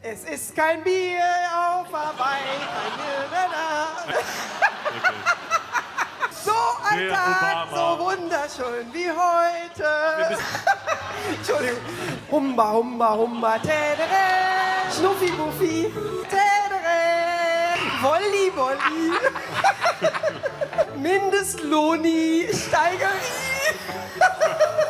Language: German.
Es ist kein Bier auf Hawaii, kein Bier, So ein Tag, so wunderschön wie heute. Entschuldigung. Humba, humba, humba, tädere. Schnuffi, Buffi, tädere. Wolli, Wolli. Mindestlohni, Steigerie.